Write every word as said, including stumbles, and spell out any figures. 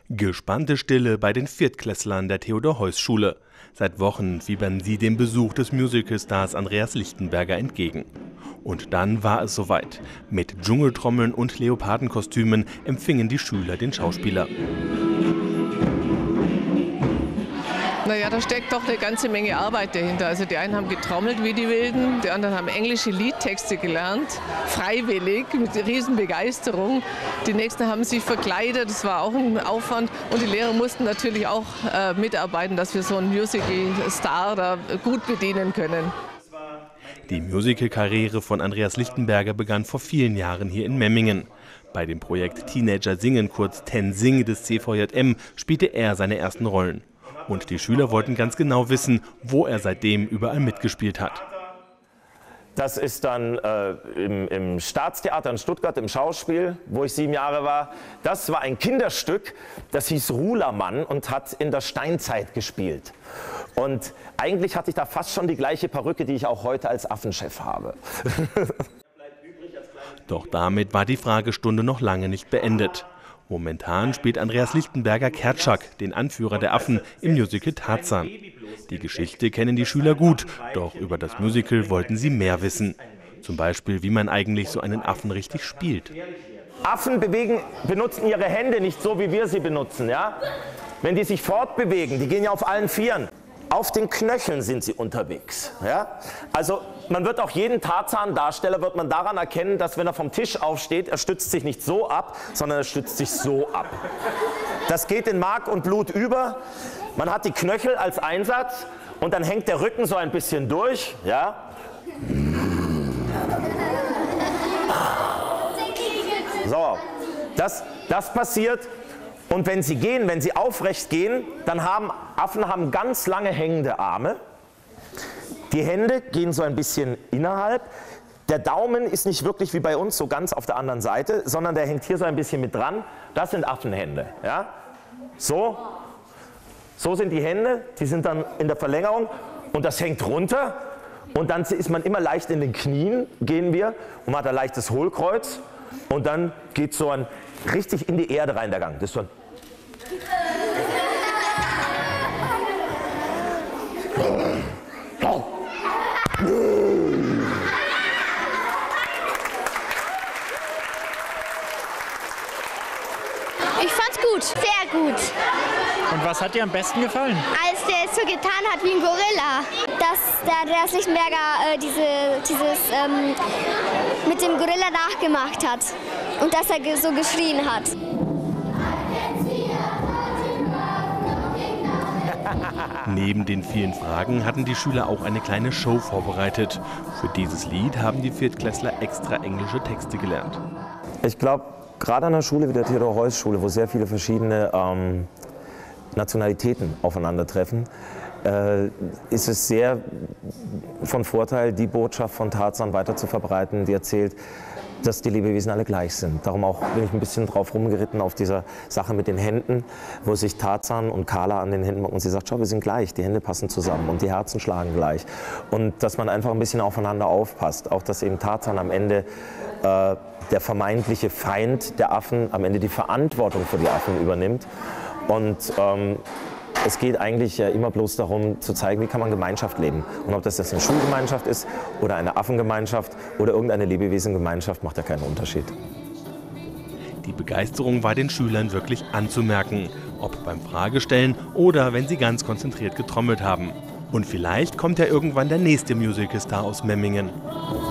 Gespannte Stille bei den Viertklässlern der Theodor-Heuss-Schule. Seit Wochen fiebern sie dem Besuch des Musicalstars Andreas Lichtenberger entgegen. Und dann war es soweit. Mit Dschungeltrommeln und Leopardenkostümen empfingen die Schüler den Schauspieler. Naja, da steckt doch eine ganze Menge Arbeit dahinter. Also die einen haben getrommelt wie die Wilden, die anderen haben englische Liedtexte gelernt, freiwillig, mit riesen Begeisterung. Die nächsten haben sich verkleidet, das war auch ein Aufwand. Und die Lehrer mussten natürlich auch äh, mitarbeiten, dass wir so einen Musical-Star da gut bedienen können. Die Musical-Karriere von Andreas Lichtenberger begann vor vielen Jahren hier in Memmingen. Bei dem Projekt Teenager singen, kurz Ten Sing des C V J M, spielte er seine ersten Rollen. Und die Schüler wollten ganz genau wissen, wo er seitdem überall mitgespielt hat. Das ist dann äh, im, im Staatstheater in Stuttgart, im Schauspiel, wo ich sieben Jahre war. Das war ein Kinderstück, das hieß Rulermann und hat in der Steinzeit gespielt. Und eigentlich hatte ich da fast schon die gleiche Perücke, die ich auch heute als Affenchef habe. Doch damit war die Fragestunde noch lange nicht beendet. Momentan spielt Andreas Lichtenberger Kertschak, den Anführer der Affen, im Musical Tarzan. Die Geschichte kennen die Schüler gut, doch über das Musical wollten sie mehr wissen. Zum Beispiel, wie man eigentlich so einen Affen richtig spielt. Affen bewegen, benutzen ihre Hände nicht so, wie wir sie benutzen. Ja? Wenn die sich fortbewegen, die gehen ja auf allen Vieren. Auf den Knöcheln sind sie unterwegs. Ja? Also man wird auch jeden Tarzan-Darsteller wird man daran erkennen, dass wenn er vom Tisch aufsteht, er stützt sich nicht so ab, sondern er stützt sich so ab. Das geht in Mark und Blut über. Man hat die Knöchel als Einsatz und dann hängt der Rücken so ein bisschen durch. Ja? So, das, das passiert. Und wenn sie gehen, wenn sie aufrecht gehen, dann haben Affen haben ganz lange hängende Arme. Die Hände gehen so ein bisschen innerhalb. Der Daumen ist nicht wirklich wie bei uns so ganz auf der anderen Seite, sondern der hängt hier so ein bisschen mit dran. Das sind Affenhände. Ja? So, so sind die Hände, die sind dann in der Verlängerung und das hängt runter. Und dann ist man immer leicht in den Knien, gehen wir, und man hat ein leichtes Hohlkreuz. Und dann geht so ein richtig in die Erde rein der Gang. Das ist so ein Ich fand's gut. Sehr gut. Und was hat dir am besten gefallen? Als der es so getan hat wie ein Gorilla. Dass der Andreas Lichtenberger äh, diese, dieses ähm, mit dem Gorilla nachgemacht hat. Und dass er ge so geschrien hat. Neben den vielen Fragen hatten die Schüler auch eine kleine Show vorbereitet. Für dieses Lied haben die Viertklässler extra englische Texte gelernt. Ich glaube, gerade an einer Schule wie der Theodor-Heuss-Schule, wo sehr viele verschiedene ähm, Nationalitäten aufeinandertreffen, äh, ist es sehr von Vorteil, die Botschaft von Tarzan weiter zu verbreiten, die erzählt, dass die Lebewesen alle gleich sind. Darum auch bin ich ein bisschen drauf rumgeritten auf dieser Sache mit den Händen, wo sich Tarzan und Kala an den Händen machen und sie sagt, schau, wir sind gleich, die Hände passen zusammen und die Herzen schlagen gleich. Und dass man einfach ein bisschen aufeinander aufpasst, auch dass eben Tarzan am Ende äh, der vermeintliche Feind der Affen am Ende die Verantwortung für die Affen übernimmt. Und ähm, es geht eigentlich ja immer bloß darum zu zeigen, wie kann man Gemeinschaft leben. Und ob das jetzt eine Schulgemeinschaft ist oder eine Affengemeinschaft oder irgendeine Lebewesengemeinschaft, macht ja keinen Unterschied. Die Begeisterung war den Schülern wirklich anzumerken, ob beim Fragestellen oder wenn sie ganz konzentriert getrommelt haben. Und vielleicht kommt ja irgendwann der nächste Musicalstar aus Memmingen.